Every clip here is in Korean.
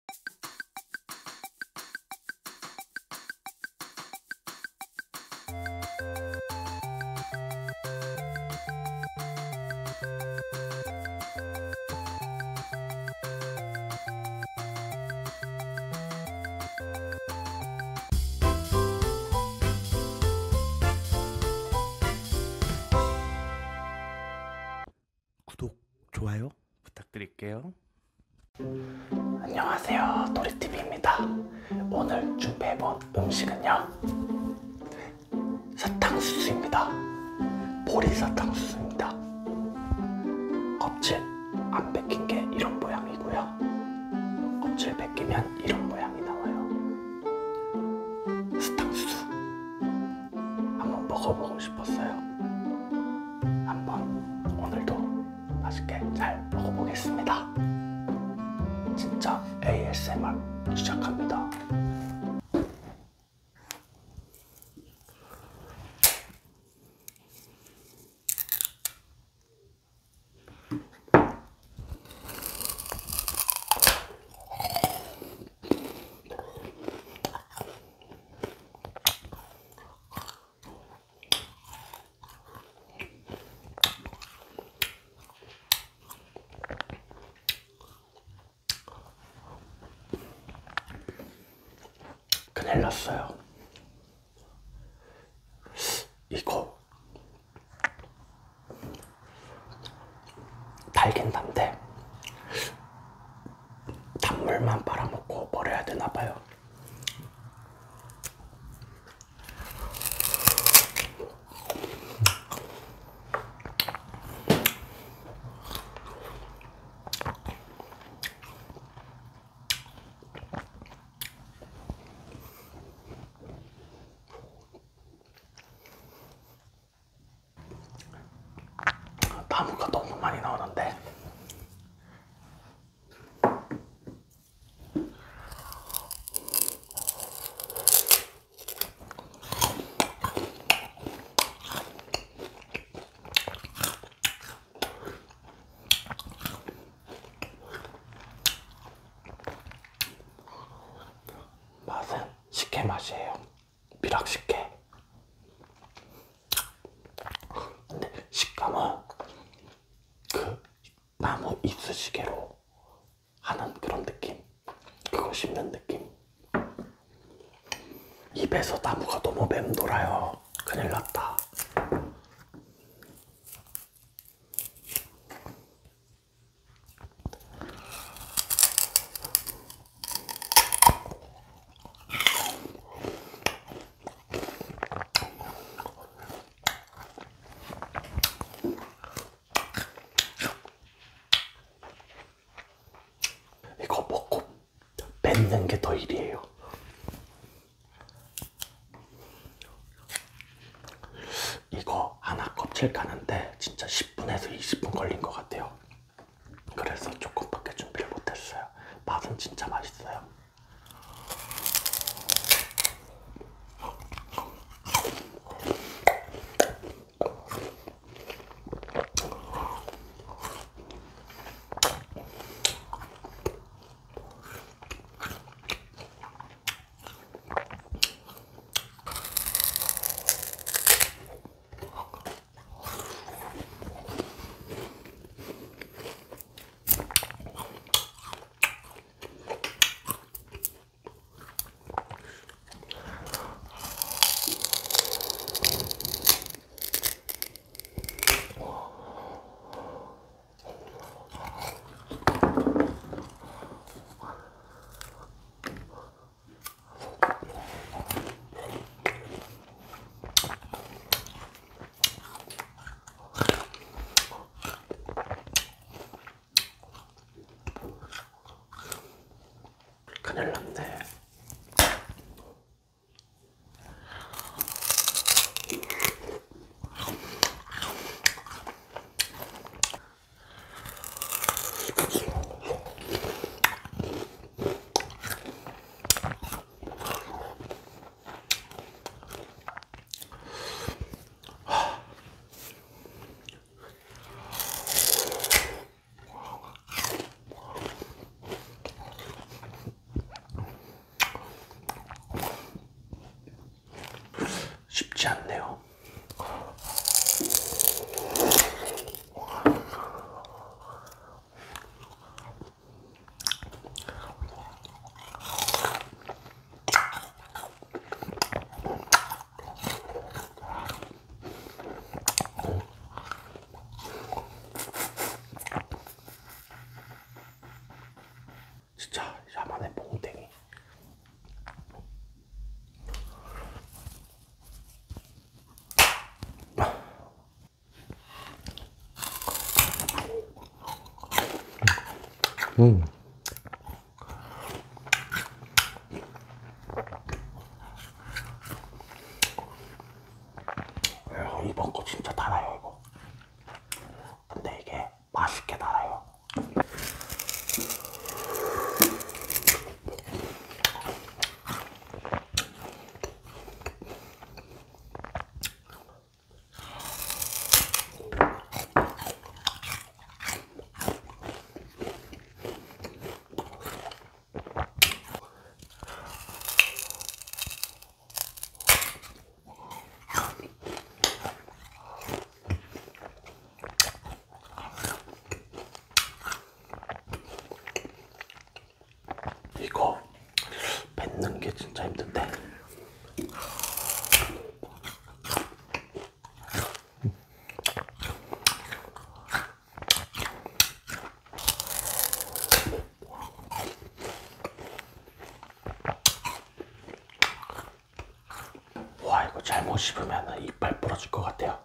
구독, 좋아요 부탁드릴게요. 안녕하세요, 도리TV입니다. 오늘 준비해본 음식은요, 사탕수수입니다. 보리 사탕수수입니다. 껍질 안 벗긴 게 이런 모양이고요, 껍질 벗기면 이런 모양이 나와요. 사탕수수 한번 먹어보고 싶었어요. 한번 오늘도 맛있게 잘 먹어보겠습니다. 진짜 ASMR 시작합니다. 큰일 났어요. 이거 달긴 단데 단물만 빨아먹고 버려야 되나봐요. 나무가 너무 많이 나오는데 맛은 식혜 맛이에요. 미락식혜. 근데 식감은 그 나무 이쑤시개로 하는 그런 느낌, 그거 씹는 느낌. 입에서 나무가 너무 맴돌아요. 큰일 났다. 이거 먹고 뱉는 게 더 일이에요. 이거 하나 껍질 까는데 진짜 10분에서 20분 걸린 것 같아요. 그래서 조금밖에 준비를 못했어요. 맛은 진짜 맛있어요. 큰일 났네. 샤먼의 몽댕이. 이번 거 진짜 달아요 이거. 근데 이게 맛있게 달아요. 이거 뱉는 게 진짜 힘든데. 와, 이거 잘못 씹으면 이빨 부러질 것 같아요.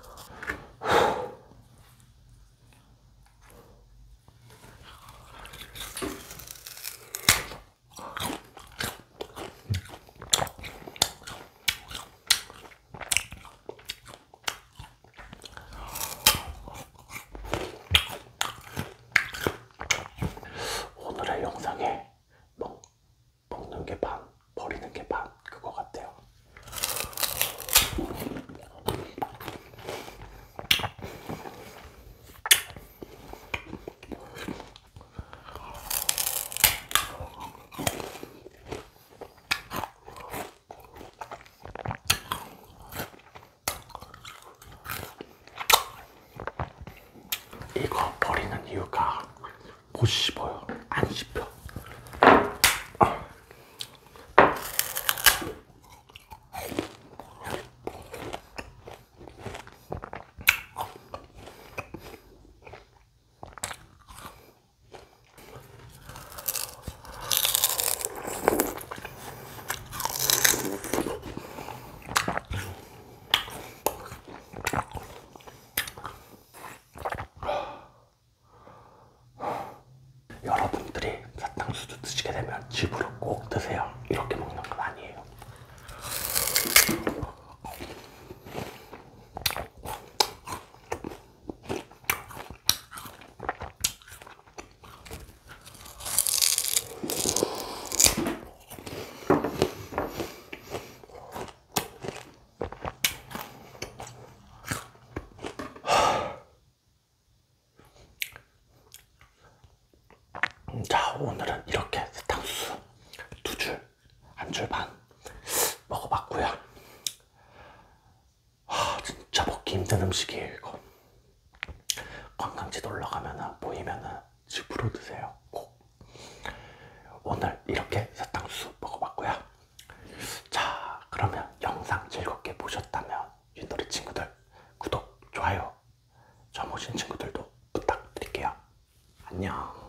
오늘의 영상에 먹는 게 반, 버리는 게 반, 그거 같아요. 이거 버리는 이유가 못 씹어요. 안 씹혀. 여러분들이 사탕수수 드시게 되면 집으로 꼭 드세요. 이렇게 먹는 건 아니에요. 자, 오늘은 이렇게 사탕수수 2줄, 1줄 반 먹어봤고요. 진짜 먹기 힘든 음식이에요 이거. 관광지 놀러 가면은 보이면은 집으로 드세요. 꼭. 오늘 이렇게 사탕수수 먹어봤고요. 자, 그러면 영상 즐겁게 보셨다면 윷놀이 친구들 구독, 좋아요, 점 오신 친구들도 부탁드릴게요. 안녕.